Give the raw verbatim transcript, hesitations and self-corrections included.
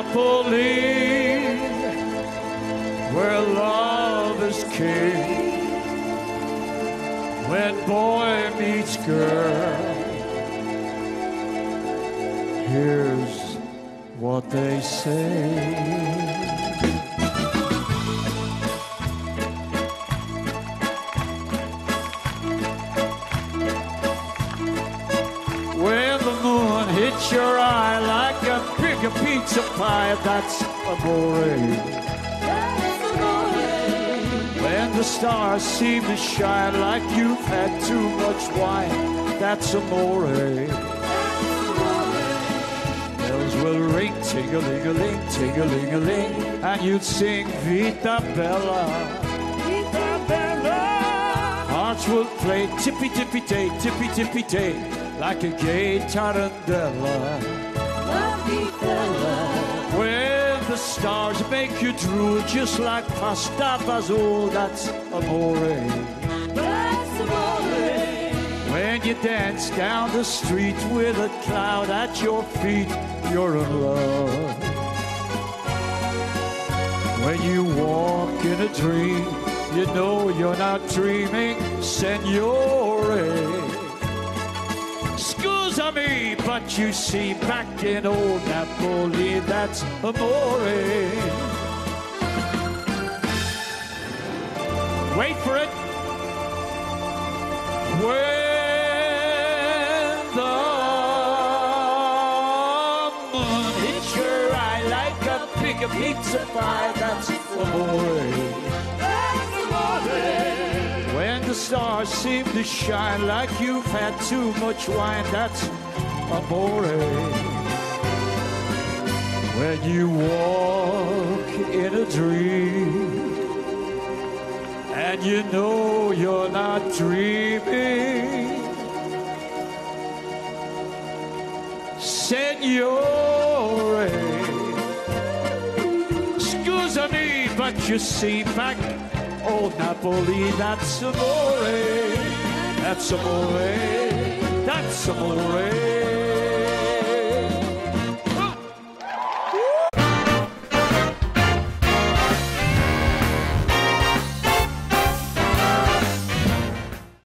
Napoli, where love is king. When boy meets girl, here's what they say. Hits your eye like a bigger pizza pie. That's amore. That's amore. When the stars seem to shine like you've had too much wine. That's amore. That's amore. Bells will ring, ting-a-ling-a-ling, ting-a-ling-a-ling, and you'd sing Vita Bella. Vita Bella. Hearts will play tippy-tippy-tay, tippy-tippy-tay, like a gay tarantella. Lovely fella. When the stars make you drool just like pasta fazool, that's amore. That's amore. When you dance down the street with a cloud at your feet, you're in love. When you walk in a dream, you know you're not dreaming, Signore. Excuse me, but you see, back in old Napoli, that's amore. Wait for it. When the moon hits your eye like a big pizza pie, that's amore. That's amore. When the stars seem to shine like you've had too much wine, that's amore. When you walk in a dream and you know you're not dreaming, Signore. Excuse me, but you see, back old Napoli, that's amore, that's amore, that's amore.